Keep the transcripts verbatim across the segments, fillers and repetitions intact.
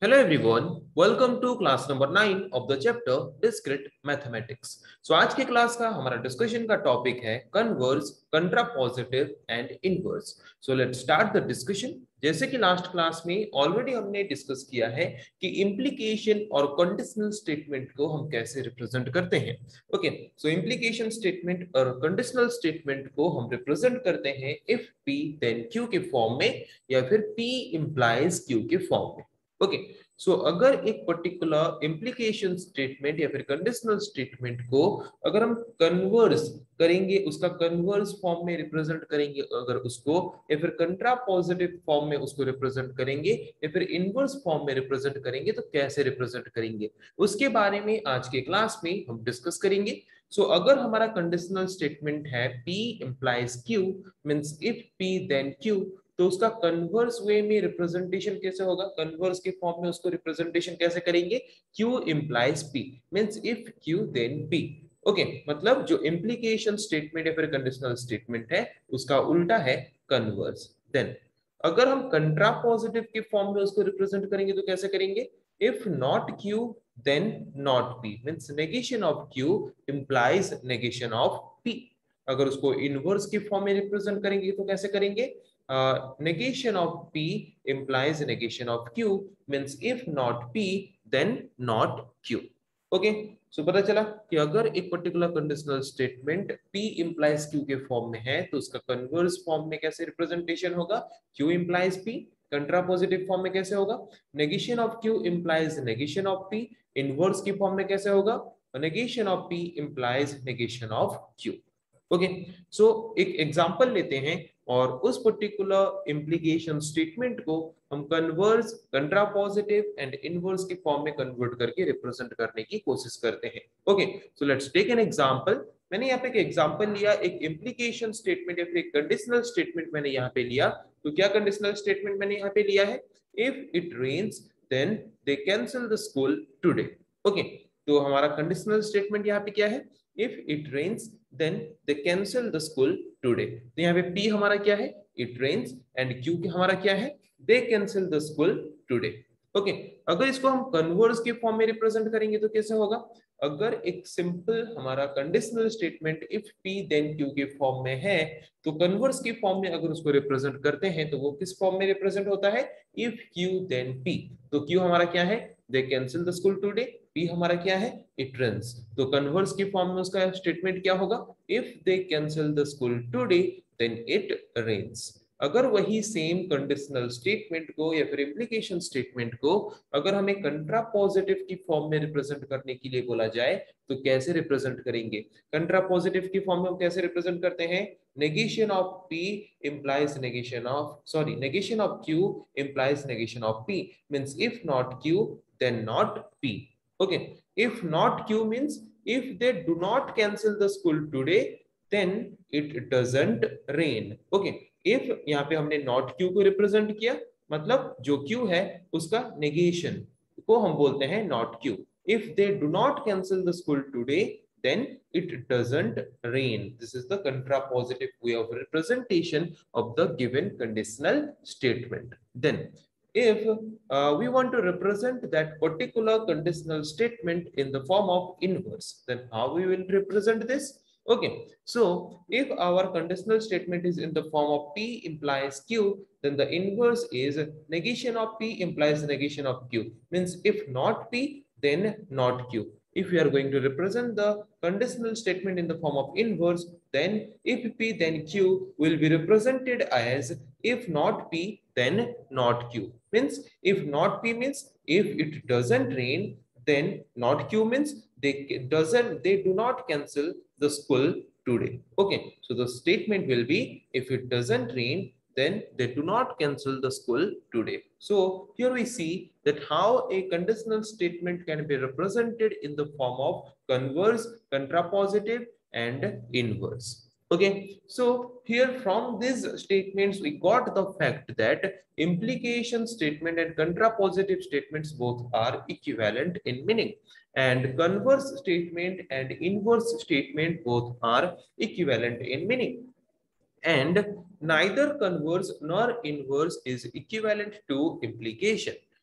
Hello everyone, welcome to class number nine of the chapter Discrete Mathematics. So आज की class का हमारा discussion का टॉपिक है converse, contrapositive and inverse. So let's start the discussion. जैसे कि last class में ऑलरेडी हमने डिस्कस किया है कि इम्प्लीकेशन और कंडीशनल स्टेटमेंट को हम कैसे रिप्रेजेंट करते हैं. ओके, सो इम्प्लीकेशन स्टेटमेंट और कंडीशनल स्टेटमेंट को हम रिप्रेजेंट करते हैं इफ P देन Q के फॉर्म में या फिर P implies Q के फॉर्म में. ओके, सो अगर एक पर्टिकुलर इम्प्लीकेशन स्टेटमेंट या फिर कंडीशनल स्टेटमेंट को अगर हम कन्वर्स करेंगे, उसका कन्वर्स फॉर्म में रिप्रेजेंट करेंगे अगर उसको, या फिर कंट्रापोजिटिव फॉर्म में उसको रिप्रेजेंट करेंगे या फिर इनवर्स फॉर्म में रिप्रेजेंट करेंगे, तो कैसे रिप्रेजेंट करेंगे उसके बारे में आज के क्लास में हम डिस्कस करेंगे. सो so, अगर हमारा कंडीशनल स्टेटमेंट है P implies Q means if P then Q, तो उसका कन्वर्स वे में रिप्रेजेंटेशन कैसे होगा, कन्वर्स के फॉर्म में उसको रिप्रेजेंटेशन कैसे करेंगे, Q implies P means if Q then P. Okay, मतलब जो इम्प्लीकेशन स्टेटमेंट या फिर कंडीशनल स्टेटमेंट है उसका उल्टा है कन्वर्स. देन अगर हम कंट्रापोजिटिव के फॉर्म में उसको रिप्रेजेंट करेंगे तो कैसे करेंगे, if not Q then not P means negation of Q implies negation of P. अगर उसको इनवर्स के फॉर्म में रिप्रेजेंट करेंगे तो कैसे करेंगे, Uh, negation of P implies negation of Q means if not P then not Q. Okay, so पता चला कि अगर एक particular conditional statement P implies Q के फॉर्म में है तो उसका कन्वर्स फॉर्म में कैसे रिप्रेजेंटेशन होगा, Q implies P. Contrapositive form में कैसे होगा, negation of Q implies negation of P. Inverse की फॉर्म में कैसे होगा, negation of P implies negation of Q. Okay, so एक एग्जांपल लेते हैं और उस पर्टिकुलर इम्प्लीकेशन स्टेटमेंट को हम कन्वर्स, कंट्रापोजिटिव एंड इनवर्स के फॉर्म में कन्वर्ट करके रिप्रेजेंट करने की कोशिश करते हैं. Okay, so let's take an example. मैंने यहाँ पे एक एग्जांपल लिया, एक इम्प्लीकेशन स्टेटमेंट या फिर एक कंडीशनल स्टेटमेंट मैंने यहाँ पे लिया. तो क्या कंडीशनल स्टेटमेंट मैंने यहाँ पे लिया है, if it rains then they cancel the school today. Okay, तो हमारा कंडीशनल स्टेटमेंट यहाँ पे क्या है, if it rains then they cancel the school today. तो यहाँ पे P हमारा क्या है, it rains, and Q हमारा क्या है, they cancel the school today. Okay okay. अगर इसको हम कन्वर्स के फॉर्म में रिप्रेजेंट करेंगे तो कैसे होगा, अगर एक सिंपल हमारा conditional statement if P then Q के फॉर्म में है तो कन्वर्स के फॉर्म में अगर उसको रिप्रेजेंट करते हैं तो वो किस फॉर्म में रिप्रेजेंट होता है, if Q then P. तो Q हमारा क्या है, they cancel the school today. P हमारा क्या है, it rains. तो कन्वर्स की फॉर्म में उसका स्टेटमेंट क्या होगा, if they cancel the school today then it rains. अगर वही सेम कंडीशनल स्टेटमेंट को या फिर इम्प्लीकेशन स्टेटमेंट को अगर हमें कंट्रापोजिटिव की फॉर्म में रिप्रेजेंट करने के लिए बोला जाए तो कैसे रिप्रेजेंट करेंगे. कंट्रापोजिटिव की फॉर्म में हम कैसे रिप्रेजेंट करते हैं, negation of P implies negation of sorry negation of Q implies negation of P means if not Q then not P. Okay, if not Q means if they do not cancel the school today then it doesn't rain. Okay, if यहाँ पे हमने not Q को represent किया मतलब जो Q है उसका negation को हम बोलते हैं not Q. If they do not cancel the school today then it doesn't rain. This is the contrapositive way of representation of the given conditional statement. Then if uh, we want to represent that particular conditional statement in the form of inverse, then how we will represent this. Okay, so if our conditional statement is in the form of P implies Q, then the inverse is negation of P implies negation of Q. Means if not P, then not Q. If we are going to represent the conditional statement in the form of inverse, then if P then Q will be represented as if not P then not Q. Means if not P means if it doesn't rain, then not Q means they doesn't they do not cancel the school today. Okay, so the statement will be if it doesn't rain then they do not cancel the school today. So here we see that how a conditional statement can be represented in the form of converse, contrapositive and inverse. Okay, so here from these statements we got the fact that implication statement and contrapositive statements both are equivalent in meaning, and converse statement and inverse statement both are equivalent in meaning, and neither converse nor inverse is equivalent to implication.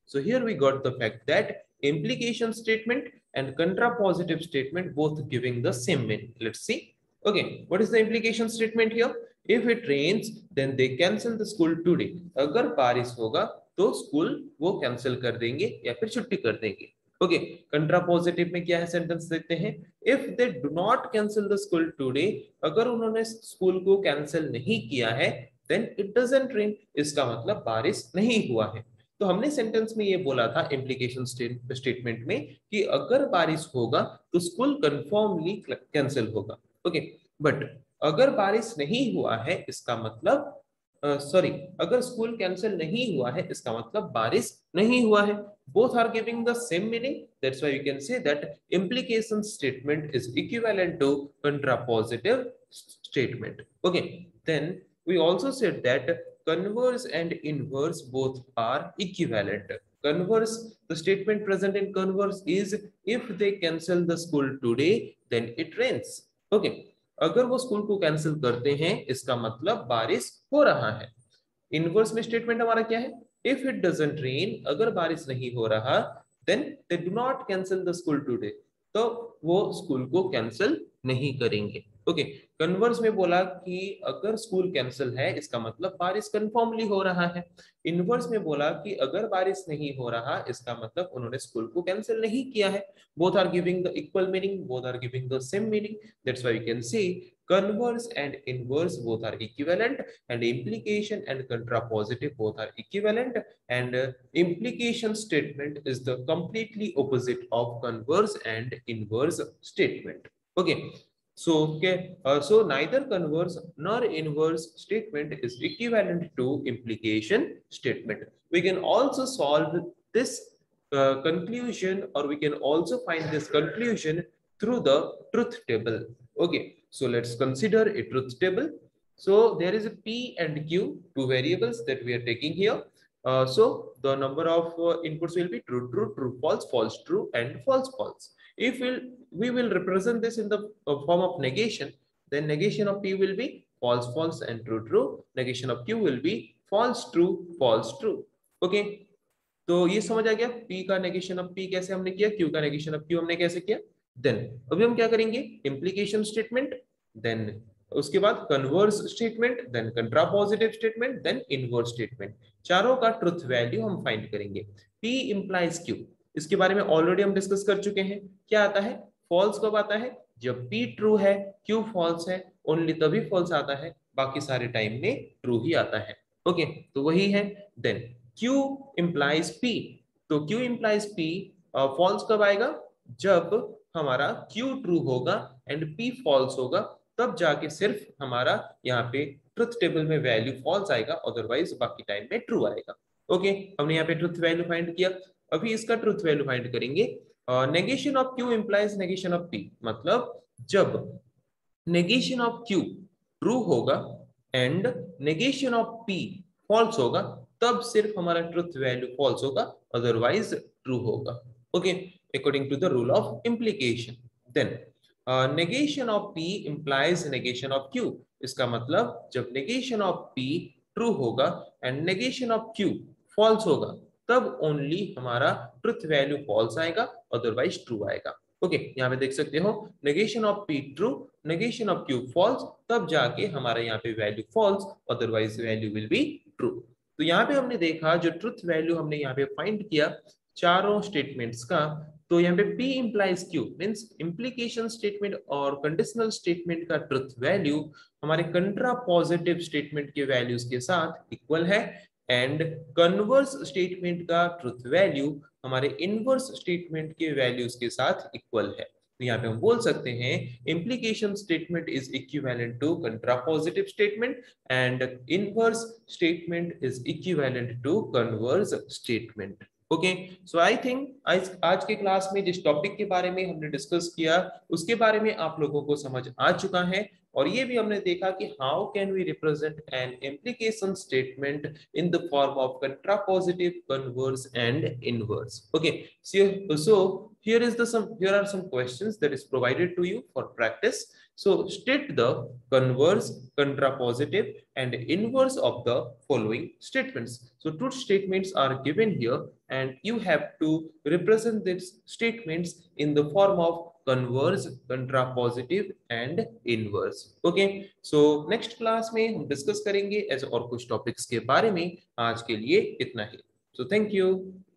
So here we got the fact that implication statement and contrapositive statement both giving the same meaning. Let's see. Okay, what is the implication statement here? If it rains, then they cancel the school today. अगर बारिश होगा तो school वो cancel कर देंगे या फिर छुट्टी कर देंगे. ओके, कंट्रापोजिटिव में क्या है, सेंटेंस देते हैं. If they do not cancel the school today, अगर उन्होंने स्कूल को कैंसिल नहीं किया है, देन इट डजंट रेन, इसका मतलब बारिश नहीं हुआ है. तो हमने सेंटेंस में ये बोला था इम्प्लीकेशन स्टेटमेंट में कि अगर बारिश होगा तो स्कूल कंफर्मली कैंसिल होगा. ओके, बट अगर बारिश नहीं हुआ है इसका मतलब सॉरी uh, अगर स्कूल कैंसिल नहीं हुआ है इसका मतलब बारिश नहीं हुआ है. Both are giving the same meaning. That's why we can say that implication statement is equivalent to contrapositive statement. Okay, then we also said that converse and inverse both are equivalent. Converse, the statement present in converse is if they cancel the school today then it rains. Okay, अगर वो school को cancel करते हैं इसका मतलब बारिश हो रहा है. इनवर्स में स्टेटमेंट हमारा क्या है? इफ इट डजंट रेन, अगर बारिश नहीं हो रहा, then they do not cancel the school today, तो वो स्कूल को कैंसिल नहीं करेंगे. ओके, कन्वर्स में बोला कि अगर स्कूल कैंसिल है इसका मतलब बारिश कंफर्मली हो रहा है. इनवर्स में बोला कि अगर बारिश नहीं हो रहा इसका मतलब उन्होंने स्कूल को कैंसिल नहीं किया है. Both are giving the equal meaning, both are giving the same meaning. That's why we can say converse and inverse both are equivalent, and implication and contrapositive both are equivalent, and uh, implication statement is the completely opposite of converse and inverse statement. Okay, so okay, uh, so neither converse nor inverse statement is equivalent to implication statement. We can also solve this uh, conclusion, or we can also find this conclusion through the truth table. Okay, so let's consider a truth table. So there is a P and Q, two variables that we are taking here. Uh, so the number of uh, inputs will be true, true, true, false, false, true, and false, false. If we'll, we will represent this in the uh, form of negation, then negation of P will be false, false, and true, true. Negation of Q will be false, true, false, true. Okay, तो ये समझ आ गया P का negation of P कैसे हमने किया, Q का negation of Q हमने कैसे किया. देन अभी हम क्या करेंगे, इम्प्लीकेशन स्टेटमेंट, देन उसके बाद converse statement, then contrapositive statement, then inverse statement. चारों का ट्रुथ वैल्यू हम फाइंड करेंगे. P इंप्लाइज Q, इसके बारे में ऑलरेडी हम डिस्कस कर चुके हैं. क्या आता है, फॉल्स कब आता है, जब P ट्रू है, Q फॉल्स है, ओनली तभी फॉल्स आता है, बाकी सारे टाइम में ट्रू ही आता है. ओके, तो वही है. देन Q इंप्लाइज P, तो Q इंप्लाइज P फॉल्स कब आएगा, जब हमारा Q ट्रू होगा एंड P फॉल्स होगा, तब जाके सिर्फ हमारा यहाँ पे ट्रुथ टेबल में वैल्यू फॉल्स आएगा, अदरवाइज बाकी टाइम में ट्रू आएगा. ओके, हमने यहाँ पे ट्रुथ वैल्यू फाइंड किया. अभी इसका ट्रुथ वैल्यू फाइंड करेंगे. Negation of Q implies negation of P, मतलब जब नेगेशन ऑफ Q ट्रू होगा and negation of P false होगा, तब सिर्फ हमारा ट्रुथ वैल्यू फॉल्स होगा, अदरवाइज ट्रू होगा. Okay, according to the rule of implication. Then uh, negation of P implies negation of Q. इसका मतलब जब negation of P true होगा and negation of Q false होगा, तब only हमारा truth value false आएगा, otherwise true आएगा. Okay okay, यहाँ पे देख सकते हो negation of P true, negation of Q false, तब जाके हमारा यहाँ पे value false, otherwise value will be true. तो यहाँ पे हमने देखा जो truth value हमने यहाँ पे find किया चारों स्टेटमेंट्स का, तो यहाँ पे P implies Q means implication statement और कंडीशनल स्टेटमेंट का ट्रुथ वैल्यू हमारे कंट्रापोजिटिव स्टेटमेंट के वैल्यूज के साथ इक्वल है, एंड कन्वर्स स्टेटमेंट का ट्रुथ वैल्यू हमारे इनवर्स स्टेटमेंट के वैल्यूज के साथ इक्वल है. तो यहाँ पे हम बोल सकते हैं implication statement is equivalent to contrapositive statement and inverse statement is equivalent to converse statement. Okay, so I think आज आज के क्लास में जिस टॉपिक के बारे में हमने डिस्कस किया उसके बारे में आप लोगों को समझ आ चुका है, और ये भी हमने देखा कि how can we represent an implication statement in the form of contrapositive, converse and inverse. Okay, so so here is the some here are some questions that is provided to you for practice. So state the converse, contrapositive and inverse of the following statements. So two statements are given here and you have to represent these statements in the form of converse, contrapositive and inverse. Okay, so next class में हम discuss करेंगे ऐसे और कुछ topics के बारे में. आज के लिए इतना ही. So thank you.